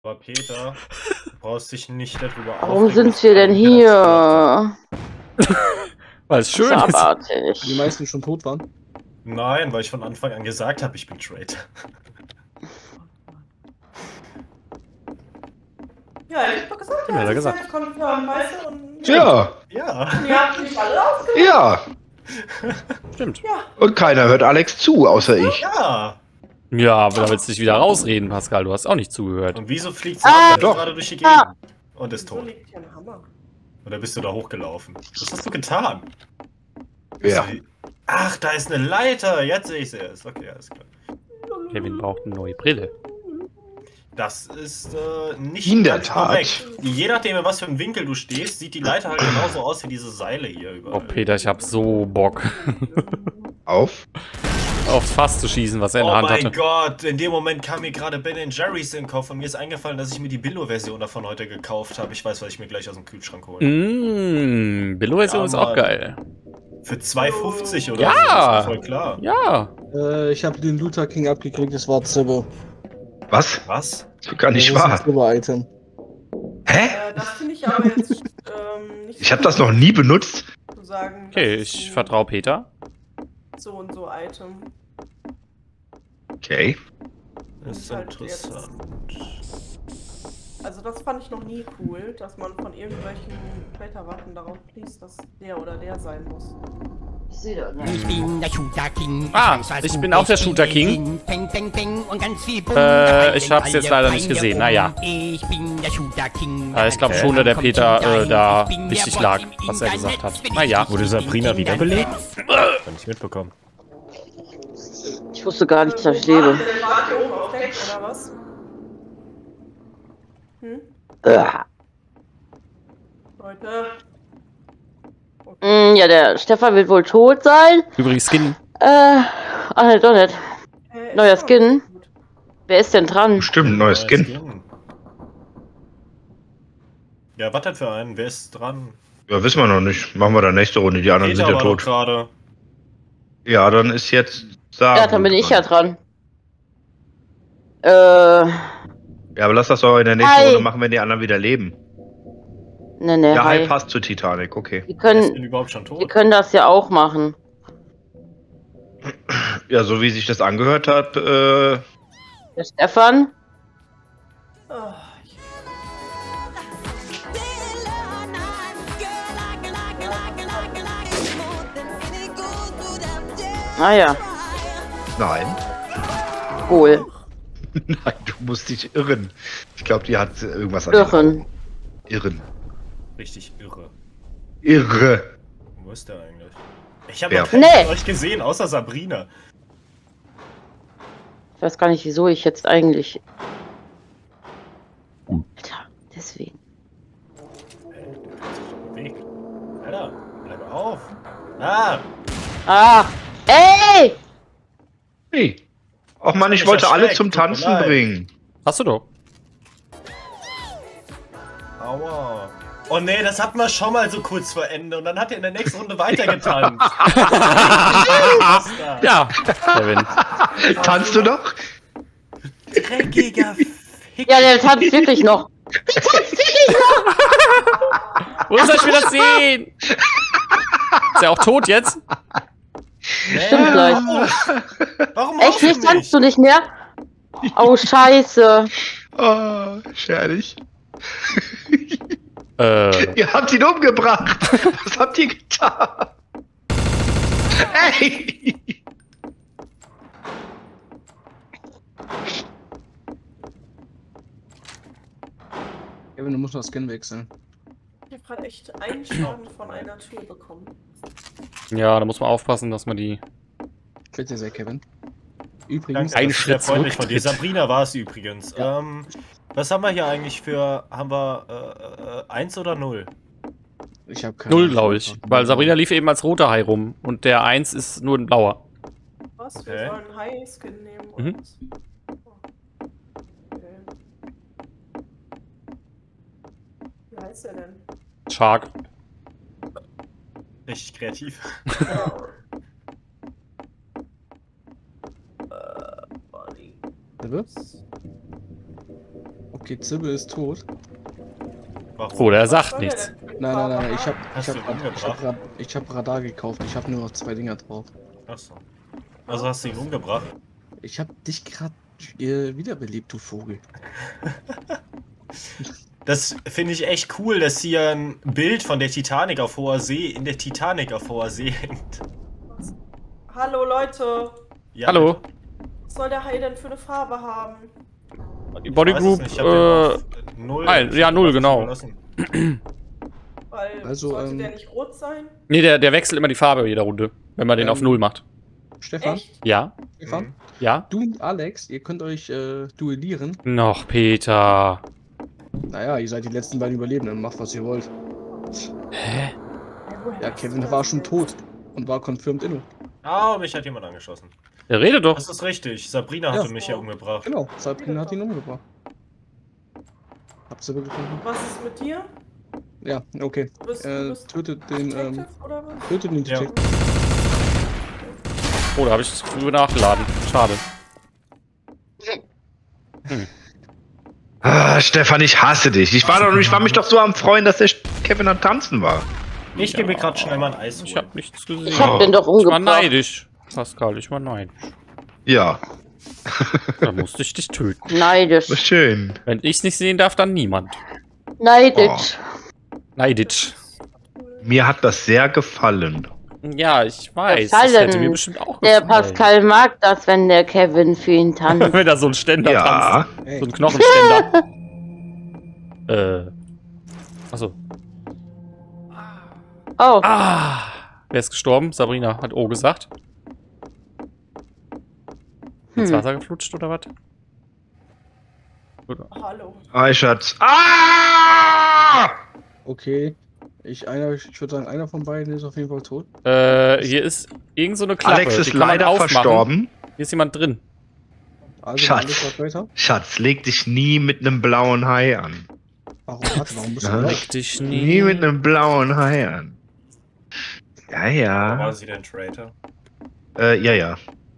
Aber Peter, du brauchst dich nicht darüber Warum aufregen. sind wir denn hier? Weil es schön Das ist ist. abartig. Die meisten schon tot waren. Nein, weil ich von Anfang an gesagt habe, ich bin Traitor. Ja, ich hab doch gesagt, Ja, hat er gesagt. Confirm, weißt du? Und Ja, Ja. ihr habt nicht alle aufgehört. ja. Stimmt. Und keiner hört Alex zu, außer ich. Ja. Ja, aber da willst du dich wieder rausreden, Pascal. Du hast auch nicht zugehört. Und wieso fliegt Samuel doch. gerade durch die Gegend? Und ist So tot. liegt hier ein Hammer. Oder bist du da hochgelaufen? Was hast du getan? Ja. Ach, da ist eine Leiter. Jetzt sehe ich sie erst. Okay, alles klar. Kevin braucht eine neue Brille. Das ist nicht In der ganz Tat. korrekt. Je nachdem, in was für einem Winkel du stehst, sieht die Leiter halt genauso aus wie diese Seile hier Oh, überall. Peter, ich hab so Bock, Auf. aufs Fass zu schießen, was er in der Oh Hand mein hatte. Gott, in dem Moment kam mir gerade Ben Jerry's in den Kopf und mir ist eingefallen, dass ich mir die Billo-Version davon heute gekauft habe. Ich weiß, was ich mir gleich aus dem Kühlschrank hole. Mmh, Billo-Version Ja, ist auch Mann. geil. Für 2,50 oder Ja. so, ist doch voll klar. Ja. Ich habe den Luther King abgekriegt, das war Zibbe. Was? Was? Das ist gar nicht Das ist ein wahr. Zibbe-Item. Hä? Das finde ich aber jetzt nicht Ich habe das noch nie benutzt. zu sagen. Okay, das ist ich ein vertraue Peter. So und so Item. Okay. Das ist Halt interessant. Also das fand ich noch nie cool, dass man von irgendwelchen Kletterwaffen darauf schließt, dass der oder der sein muss. Ich sehe das Ich nicht. bin der Shooter King. Ah, weiß, was ich du bin auch der bist. Shooter King. Peng, peng, peng und ganz viel Bumm. Ich hab's jetzt leider nicht gesehen, naja. Ich bin der Shooter King. Ich glaube schon, dass der Peter da richtig lag, was er gesagt hat. Naja. Wurde Sabrina wiederbelebt? Hab nicht mitbekommen. Ich wusste gar nicht, dass ich lebe. Wart ihr oben auf Deck oder was? Hm? Leute. Ja, der Stefan wird wohl tot sein. Übrigens, Skin. Ne, doch nicht. Neuer ist doch Skin. gut. Wer ist denn dran? Bestimmt, neues Skin. Ja, was denn für einen? Wer ist dran? Ja, wissen wir noch nicht. Machen wir dann nächste Runde. Die anderen Peter sind ja war doch tot. gerade. Ja, dann ist jetzt Sarah. Ja, dann bin ich ja dran. Ja, aber lass das doch in der nächsten Hi. Runde machen, wenn die anderen wieder leben. Ne, Ja, hi, hi. passt zu Titanic, okay. Wir Ist können, denn überhaupt schon wir tot? können das ja auch machen. Ja, so wie sich das angehört hat, Der Stefan? Oh, ich Ah ja, nein. cool. Nein, du musst dich irren. Ich glaube, die hat irgendwas an. Irren. Irren. Richtig irre. Irre. Wo ist der eigentlich? Ich habe Wer? noch keinen Nee. von euch gesehen, außer Sabrina. Ich weiß gar nicht, wieso ich jetzt eigentlich... Alter, deswegen. Hey, der hat sich doch bewegt. Alter, bleib auf. Ah! Ah! Ey! Hey. Och Mann, ich mich wollte alle erschreckt, zum tut mir Tanzen leid. bringen. Hast du doch. Aua. Oh nee, das hatten wir schon mal so kurz vor Ende und dann hat er in der nächsten Runde weitergetanzt. Ja, Kevin. Tanzt du noch? Dreckiger Fick. Ja, der tanzt wirklich noch. Wo soll ich mir das sehen? Ist er auch tot jetzt? Stimmt gleich. Warum Echt haust du nicht? mich? Tanzt du nicht mehr? Oh, scheiße. Oh, schärlich. Äh, Ihr habt ihn umgebracht. Was habt ihr getan? Ey! Kevin, du musst noch Skin wechseln. habe gerade echt einen Schaden von einer Tür bekommen. ja, da muss man aufpassen, dass man die... Bitte sehr, Kevin. Übrigens, Danke, Ein das ist sehr Schritt freundlich von dir. zurücktritt. Sabrina war es übrigens. Ja. Was haben wir hier eigentlich für... Haben wir 1 oder 0? ich habe keine 0, glaube ich. Weil Sabrina lief eben als roter Hai rum und der 1 ist nur ein blauer. Was? Wir Okay. sollen High-Skin nehmen und... Mhm. Oh. Okay. Wie heißt der denn? Shark. Richtig kreativ. Buddy. Bitte? Okay, Zibbe ist tot. Warum? Oder er Was sagt soll der nichts. denn? Nein, Hast du ihn umgebracht? ich hab Radar gekauft. Ich habe nur noch 2 Dinger drauf. Achso. Also hast du ihn umgebracht? Ich hab dich gerade wiederbelebt, du Vogel. Das finde ich echt cool, dass hier ein Bild von der Titanic auf hoher See in der Titanic auf hoher See hängt. Hallo Leute, Ja, Hallo. was soll der Hai denn für eine Farbe haben? Die Body Group, null. ja, 0, genau. Überlassen. Weil Also, sollte der nicht rot sein? Nee, der wechselt immer die Farbe in jeder Runde, wenn man den auf 0 macht. Stefan? Echt? Ja? Stefan? Mhm. Ja? Du und Alex, ihr könnt euch duellieren. Noch, Peter. Naja, ihr seid die letzten beiden Überlebenden. Macht, was ihr wollt. Hä? Woher Ja, weißt Kevin du war das? schon tot und war confirmed inno. Ah, mich hat jemand angeschossen. Der redet doch. Das ist richtig. Sabrina Ja. hatte mich ja umgebracht. Genau, Sabrina hat ihn umgebracht. Habt ihr gefunden? Was ist mit dir? Ja, okay. Du bist Tötet den, Detective oder was? tötet den Ja. Detective. Oh, da habe ich das früher nachgeladen. Schade. Ah, Stefan, ich hasse dich. Ich war mich doch so am Freuen, dass der Kevin am Tanzen war. Ich gehe mir gerade schnell mal ein Eis holen. Ich habe nichts gesehen. Ich hab den doch Ich war umgebracht. neidisch. Pascal, ich war neidisch. Ja, Da musste ich dich töten. Neidisch. war schön. Wenn ich's nicht sehen darf, dann niemand. Neidisch. Neidisch. Mir hat das sehr gefallen. Ja, ich weiß. Was Das soll hätte denn? mir bestimmt auch Der gefallen. Pascal mag das, wenn der Kevin für ihn tanzt. Wenn da so ein Ständer Ja, tanzt. Ey, So ein Knochenständer. Achso. Oh, Ah! Wer ist gestorben? Sabrina hat O gesagt. Ins Wasser geflutscht oder was? Hallo. Hi, Schatz. Ah! okay. Ich würde sagen, einer von beiden ist auf jeden Fall tot. Hier ist irgend so eine Klappe. Alex die ist kann man leider aufmachen. verstorben. Hier ist jemand drin. Also, Schatz. Alex hat weiter. Schatz, leg dich nie mit einem blauen Hai an. Warum bist du Ja. da? Leck dich Nie mit einem blauen Hai an. Ja, Oder ja. war sie denn Traitor? Ja.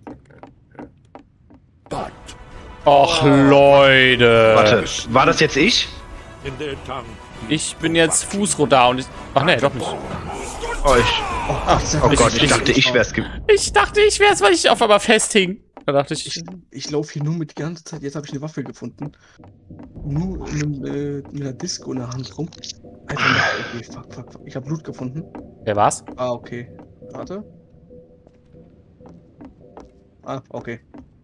Och, Leute. Warte, war das jetzt ich? Ich bin jetzt Fußrodar und ich... Ach nee, doch nicht. Oh, oh Gott, ich dachte, ich wär's gewesen. Ich dachte, ich wär's, weil ich auf einmal festhing. Da dachte ich... Ich laufe hier nur mit die ganze Zeit. Jetzt habe ich eine Waffe gefunden. Nur mit einer Disco in der Hand rum. Einfach mal. Okay, fuck. Ich habe Blut gefunden. Wer war's? Ah, okay. Warte. Ah, okay.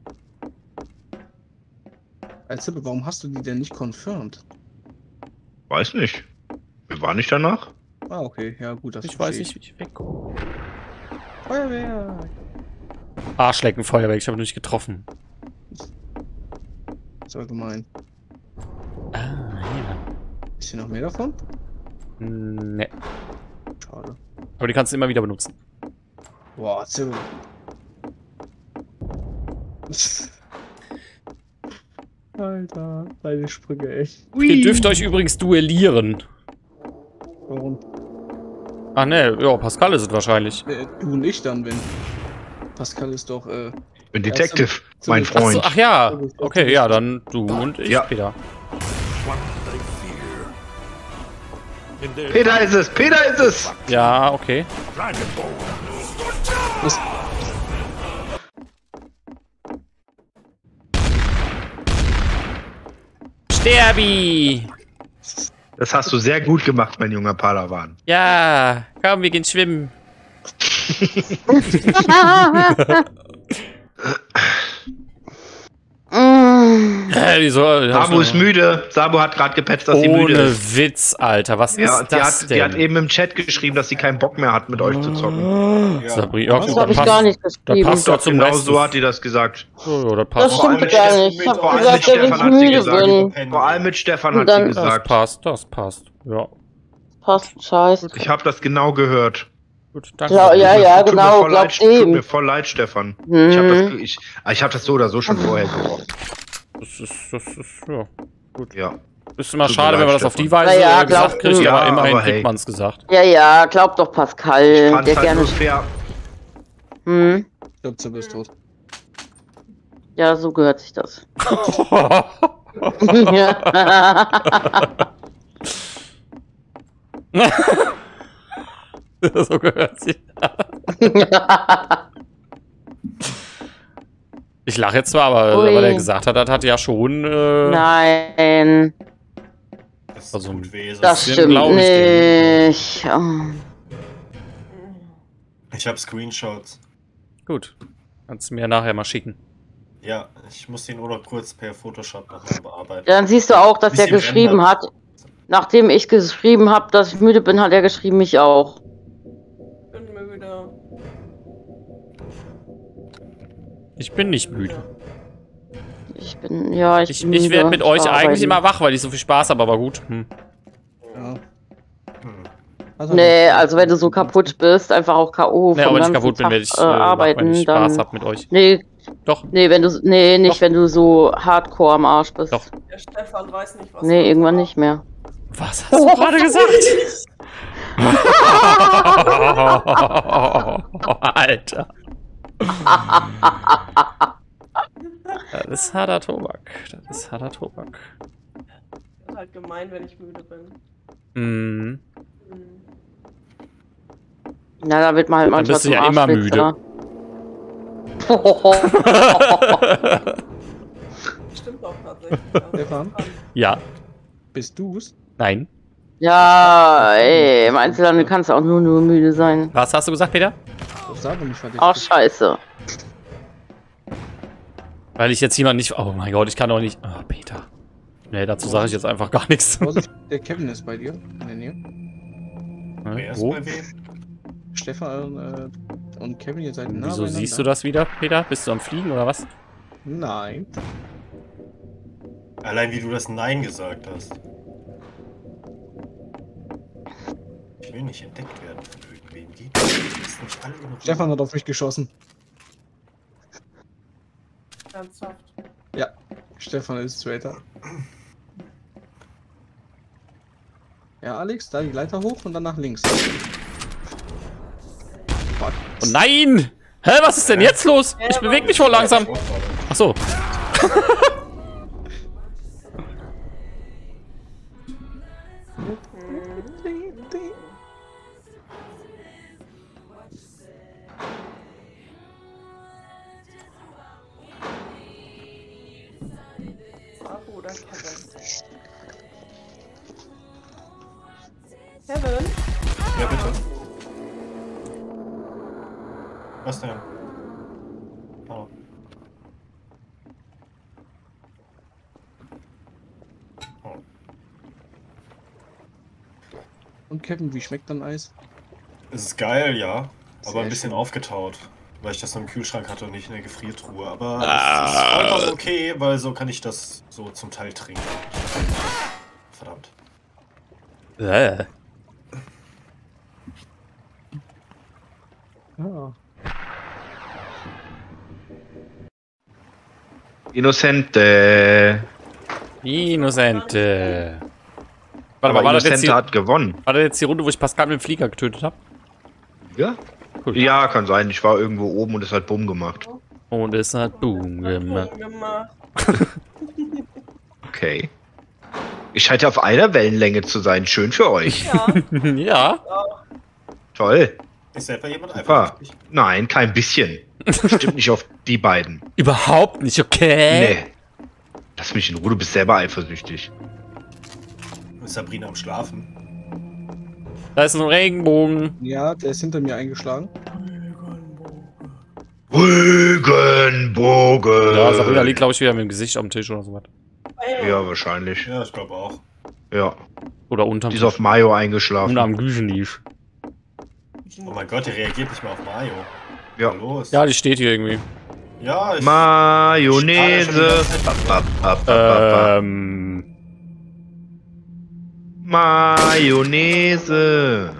Zippe, warum hast du die denn nicht confirmed? Weiß nicht. Wir waren nicht danach? Ah, okay. Ja, gut. Das Ich weiß verstehe nicht, wie ich wegkomme. Feuerwehr. Arschlecken, Feuerwerk, ich habe nicht getroffen. So gemein. Ah, ja. Ist hier noch mehr davon? Ne. Schade. Aber die kannst du immer wieder benutzen. Boah, Zippe. Alter, deine Sprünge, echt. Ihr dürft euch übrigens duellieren. Warum? Ach ne, ja, Pascal ist es wahrscheinlich. Du und ich dann, wenn. Pascal ist doch, Ich bin Detective, Ja, mein Ach, so, Freund. ach ja. Okay, ja, dann du und ich, Ja. Peter. Peter ist es! Peter ist es! Ja, okay. Was? Sterbi! Das hast du sehr gut gemacht, mein junger Padawan. Ja, komm, wir gehen schwimmen. Wieso? Sabu ist müde. Sabu hat gerade gepetzt, dass sie müde Ohne ist. Witz, Alter, was Ja, ist das die hat denn? eben im Chat geschrieben, dass sie keinen Bock mehr hat, mit euch zu zocken. Sabrina, das habe ich gar nicht Da geschrieben. passt doch zum Genau Rest. so hat die das gesagt. Oh, ja, das Das passt. Vor allem stimmt mit gar Stefan- nicht. Ich habe vor allem gesagt, mit dass Stefan ich hat sie müde gesagt. bin. Vor allem mit Stefan Und hat sie dann- Das gesagt. passt, das passt. Ja, Passt, scheiße. Ich habe das genau gehört. gut, danke. Ja, ja, Tut mir genau, voll leid, glaub tut dem. mir voll leid, Stefan. Mhm. Ich hab das so oder so schon vorher gerochen. Das ist, ja. Ja. Ist immer Tut mir schade, wenn leid, man das auf die Stefan. Weise Na ja, gesagt glaub- kriegt, Ja, aber immerhin aber hey. kriegt man es gesagt. Ja, glaub doch Pascal, Fand's der halt gerne. nur fair. Hm, Ich glaube, Zippe ist tot. ja, so gehört sich das. So gehört sie. Ich lache jetzt zwar, aber Ui. weil er gesagt hat, das hat ja schon. Nein, Das ist Also, gut weh. das den stimmt glaub ich nicht. Ich habe Screenshots. Gut. Kannst du mir nachher mal schicken. Ja, ich muss den nur noch kurz per Photoshop nochmal bearbeiten. Dann siehst du auch, dass er Bisschen geschrieben Render. hat. Nachdem ich geschrieben habe, dass ich müde bin, hat er geschrieben, mich auch. Bin müde. Ich bin nicht müde. Ich bin, ja, Ich bin müde. werde mit euch Arbeiten. eigentlich immer wach, weil ich so viel Spaß habe, aber gut. Ja. Hm. Also, Nee, also wenn du so kaputt bist, einfach auch K.O. Ja, vom aber wenn ich ganzen kaputt bin, Tag, werde ich arbeiten, wach, wenn ich dann... Spaß habe mit euch. Nee, Doch. nee, wenn du, nee, nicht Doch. wenn du so hardcore am Arsch bist. Doch. Der Stefan weiß nicht, was Nee, er irgendwann sagt. nicht mehr. Was hast du gerade gesagt? Alter. Das ist harter Tobak. Das ist harter Tobak. Das ist halt gemein, wenn ich müde bin. Mhm. Hm. Na, da wird man halt Dann manchmal bist du ja immer müde. Stimmt auch tatsächlich. Stefan? Ja. Bist du's? Nein. Ja, ey, im Einzelhandel kannst du auch nur müde sein. Was hast du gesagt, Peter? Das sah doch nicht fertig. Ach, scheiße. Weil ich jetzt jemand nicht... Oh mein Gott, ich kann doch nicht... Oh, Peter. Nee, dazu sage ich jetzt einfach gar nichts. Vorsicht, der Kevin ist bei dir in der Nähe. Wer ist Wo? bei wem? Stefan und Kevin, ihr seid nah Wieso beieinander. siehst du das wieder, Peter? Bist du am Fliegen oder was? Nein. Allein wie du das Nein gesagt hast. Ich will nicht entdeckt werden von irgendwem. Die ist nicht alle genug. Stefan hat auf mich geschossen. Ernsthaft. Ja, Stefan ist Traitor. Ja, Alex, da die Leiter hoch und dann nach links. Fuck. Oh nein! Hä, was ist denn jetzt los? Ich bewege mich voll langsam. Ach so. Sabu oder Kevin? Kevin? Ja, bitte. Was denn? Oh. Oh. Und Kevin, wie schmeckt dann Eis? Es ist geil, ja. Aber Sehr ein bisschen schön. aufgetaut. Weil ich das nur im Kühlschrank hatte und nicht in der Gefriertruhe. Aber es ist vollkommen okay, weil so kann ich das so zum Teil trinken. Verdammt. Äh. Ja. Innocente. Innocente. Warte Aber mal, war das, jetzt Innocente die, hat gewonnen. war das jetzt die Runde, wo ich Pascal mit dem Flieger getötet habe? Ja? Cool. Ja, kann sein. Ich war irgendwo oben und es hat Bumm gemacht. Und es hat Boom gemacht. Gemacht. Okay. Ich scheine auf einer Wellenlänge zu sein. Schön für euch. Ja, Ja. Toll. Ist etwa jemand Super. eifersüchtig? Nein, kein bisschen. Bestimmt nicht auf die beiden. Überhaupt nicht, okay? Nee. Lass mich in Ruhe, du bist selber eifersüchtig. Ist Sabrina am Schlafen? Da ist ein Regenbogen. Ja, der ist hinter mir eingeschlagen. Regenbogen. Ja, Sabrina liegt, glaube ich, wieder mit dem Gesicht am Tisch oder sowas. Ja, wahrscheinlich. Ja, ich glaube auch. Ja. Oder unterm Die ist auf Mayo eingeschlafen. und am Güschenlief. Oh mein Gott, der reagiert nicht mehr auf Mayo. Ja. Was ist los? Ja, die steht hier irgendwie. Ja, ich. Mayonnaise. Mayonnaise.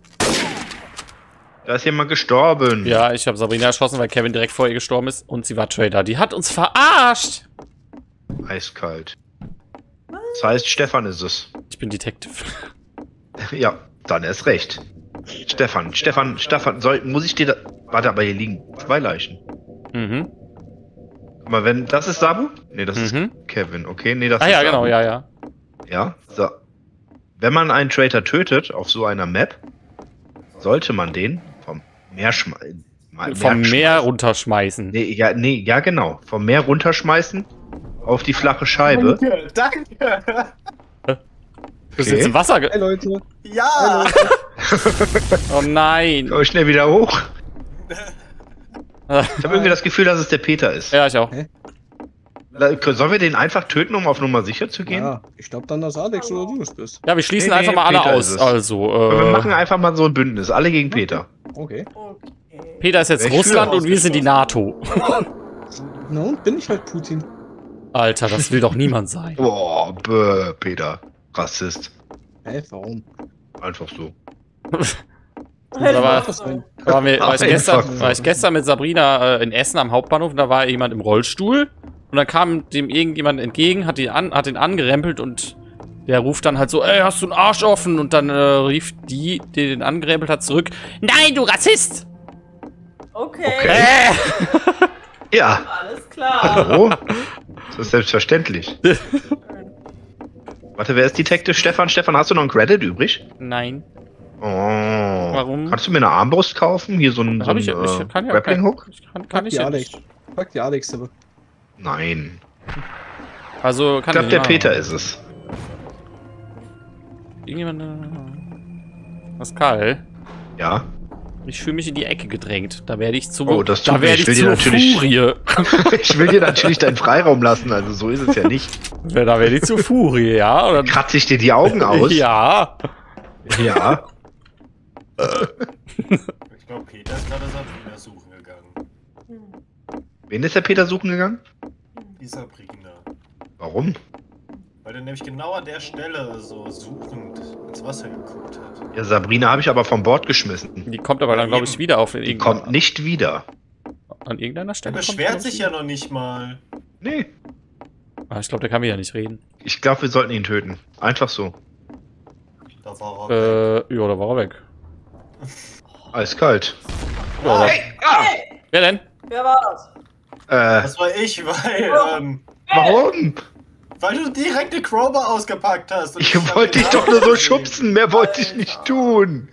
Da ist jemand gestorben. Ja, ich habe Sabrina erschossen, weil Kevin direkt vor ihr gestorben ist und sie war Trader. Die hat uns verarscht. Eiskalt. Das heißt, Stefan ist es. Ich bin Detective. Ja, dann erst recht. Stefan, muss ich dir da... Warte, aber hier liegen 2 Leichen. Mhm. Aber wenn, das ist Sabu? Nee, das ist Mhm. Kevin. Okay, nee, das Ah ist ja, Sabu. genau, ja, ja. Ja, so. Wenn man einen Traitor tötet auf so einer Map, sollte man den vom Meer schmeißen. Vom Meer runterschmeißen. Ja, genau. Vom Meer runterschmeißen auf die flache Scheibe. Danke. Du bist jetzt im Wasser Hey Leute. Ja. Oh nein. Komm schnell wieder hoch. Ich habe irgendwie das Gefühl, dass es der Peter ist. Ja, ich auch. Sollen wir den einfach töten, um auf Nummer sicher zu gehen? Ja, ich glaube dann, dass Alex oder du es bist. Ja, wir schließen Nee, einfach mal alle Peter aus. ist es. Also, Wir machen einfach mal so ein Bündnis. Alle gegen Peter. Okay. Okay. Peter ist jetzt Welch Russland für und wir sind die NATO. Na und bin ich halt Putin. Alter, das will doch niemand sein. Boah, Peter. Rassist. Hä, warum? Einfach so. Aber- war ich so. gestern mit Sabrina in Essen am Hauptbahnhof und da war jemand im Rollstuhl und dann kam dem irgendjemand entgegen, hat ihn angerempelt und der ruft dann halt so, ey, hast du einen Arsch offen? Und dann rief die den angerempelt hat, zurück, nein, du Rassist! Okay. Ja, Alles klar. hallo? Das ist selbstverständlich. Warte, wer ist Detective Stefan? Stefan, hast du noch einen Credit übrig? Nein. Oh. Warum? Kannst du mir eine Armbrust kaufen? Hier so ein, Hab ich kann ja Grappling Hook? Kann Pack ich die ja Alex. nicht. Pack die Alex aber. Nein. Also Ich kann glaube, ich der nicht Peter machen. ist es. Irgendjemand. Pascal, Ja. ich fühle mich in die Ecke gedrängt. Da werde ich zu. Oh, das tut da weh. werde Ich ich will dir zu natürlich- Furie. Ich will dir natürlich deinen Freiraum lassen, also so ist es ja nicht. Da werde ich zu Furie, ja? Oder Kratze ich dir die Augen aus? Ja. Ja. Ich glaube, Peter ist gerade Sabrina suchen gegangen. Wen ist der Peter suchen gegangen? Die Sabrina. Warum? Weil der nämlich genau an der Stelle so suchend ins Wasser geguckt hat. Ja, Sabrina habe ich aber vom Bord geschmissen. Die kommt aber dann, glaube ich, wieder auf Die kommt nicht wieder. an irgendeiner Der Stelle. beschwert sich ja noch nicht mal. Nee. Ah, ich glaube, der kann wieder nicht reden. Ich glaube, wir sollten ihn töten. Einfach so. Da war er. Ja, da war er weg. Eiskalt. Ja, Hey! Ah! wer denn? Wer war das? Das war ich, weil du direkt eine Crowbar ausgepackt hast. Und Ich hab wollte dich den doch nur so Namen schubsen, mehr wollte ich nicht tun.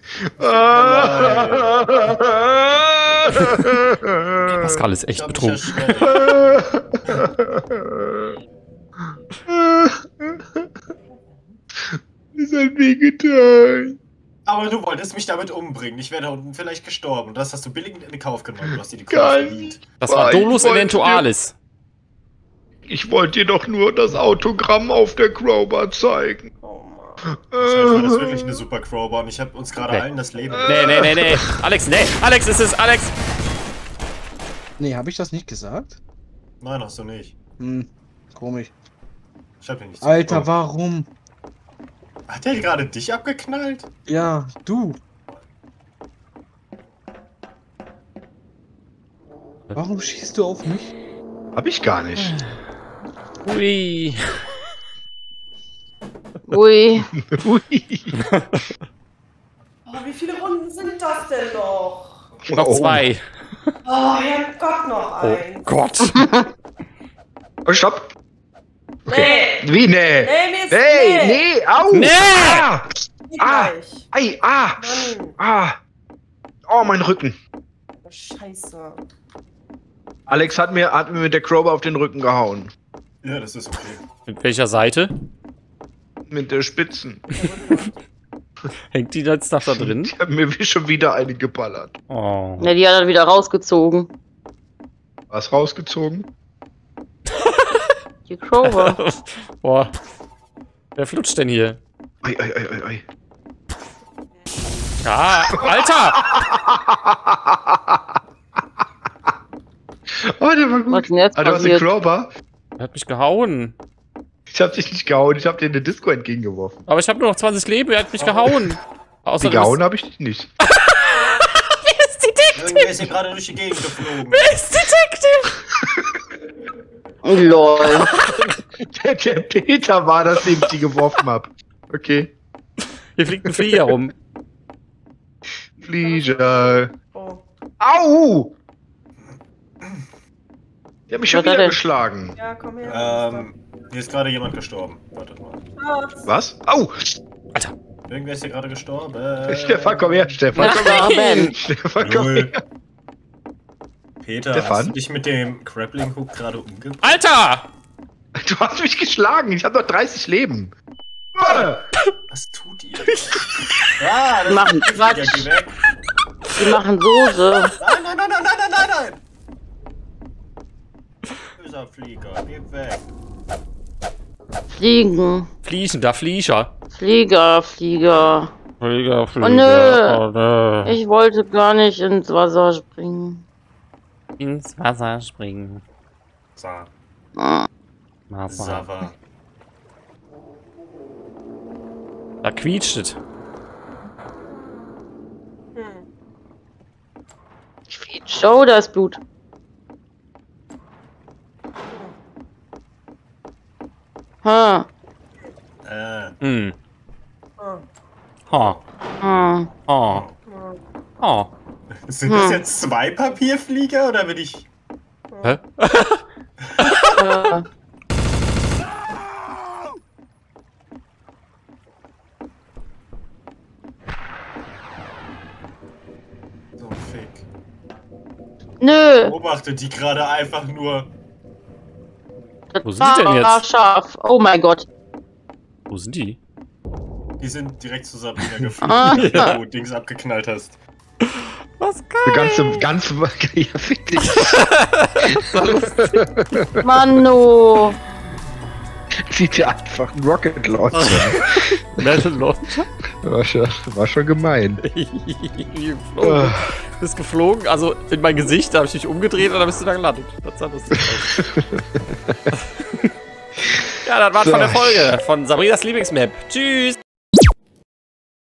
Pascal ist echt Ich hab mich betrunken. erschreckt. Das hat weh getan. Aber du wolltest mich damit umbringen. Ich wäre da unten vielleicht gestorben. Das hast du billigend in Kauf genommen. Du hast dir die Kohle Geil. verdient. Das war Ich Dolus wollte Eventualis. Ich wollte dir doch nur das Autogramm auf der Crowbar zeigen. Oh Mann. Wahrscheinlich war das wirklich eine super Crowbar und ich habe uns gerade Nee. allen das Leben Nee. Alex, nee. Alex ist es, Alex. Nee, habe ich das nicht gesagt? Nein, hast du nicht. Komisch. Ich hab dir nichts Alter, warum? Hat der gerade dich abgeknallt? Ja, du. Warum schießt du auf mich? Hab ich gar nicht. Ui. Ui. Ui. Oh, wie viele Runden sind das denn noch? Noch 2. Oh, Herrgott, noch Oh eins. Gott. Oh, stopp. Nee, Wie, nee? nee, mir ist Nee, au! Nee! Ah! Nicht Ah! gleich. Ei, ah! Mann, Ah! Oh, mein Rücken. Scheiße. Alex hat mir mit der Crowbar auf den Rücken gehauen. Ja, das ist okay. Mit welcher Seite? Mit der Spitzen. Hängt die jetzt noch da drin? Ich hab mir schon wieder eine geballert. Oh. Ja, die hat er wieder rausgezogen. Was rausgezogen? Die Crowbar. Boah. Wer flutscht denn hier? Ei, ei, ei, ei, ei. Ah, Alter! Oh, der war gut. Was denn jetzt Ah, du hast eine passiert? Crowbar? Er hat mich gehauen. Ich hab dich nicht gehauen, ich hab dir eine Disco entgegengeworfen. Aber ich habe nur noch 20 Leben, er hat mich gehauen. Außer Gehauen habe ich dich nicht. ist Detective! Irgendwer ist hier gerade durch die Gegend geflogen. Ist Detective! Lol. Der Peter war das, dem ich die geworfen hab. Okay. Hier fliegt ein Flieger rum. Flieger. Oh. Au! Die haben mich schon Was hat wieder er? geschlagen. Ja, komm her. Hier ist gerade jemand gestorben. Wartet mal. Schatz. Was? Au! Irgendwer ist hier gerade gestorben. Stefan, komm her, Stefan. Komm her. Gestorben. Stefan, komm Null. her. Peter, Stefan? hast du dich mit dem Grappling Hook gerade umgebracht? Alter! Du hast mich geschlagen. Ich habe noch 30 Leben. Was tut ihr? Ah, das Machen ist ein Flieger, Quatsch. geh weg. Die machen Soße. Nein! Böser Flieger, geh weg. Fliegen. Fliegender Flieger. Flieger. Flieger. Oh nö. Oh, nö. Ich wollte gar nicht ins Wasser springen. Ins Wasser springen. Sa. Wasser. Sava. Da quietscht es. Oh, da ist Blut. Ha. Hm. Ah. Ha. Ha. Ha. Ha. Sind das jetzt 2 Papierflieger oder bin ich... Hä? So ein Fick. Nö. Beobachtet die gerade einfach nur... Das Wo sind die denn war jetzt? scharf. Oh mein Gott. Wo sind die? Die sind direkt zu Sabrina geflogen, Ah. wenn du Dings abgeknallt hast. Was Ganz, ja, fick dich. Mano. Zieht dir einfach einen Rocket Launcher. Metal Launcher? War schon gemein. Geflogen. Bist geflogen, also in mein Gesicht, da habe ich dich umgedreht und dann bist du da gelandet. Das sah lustig aus. Ja, das war's von der Folge von Sabrinas Lieblingsmap. Tschüss!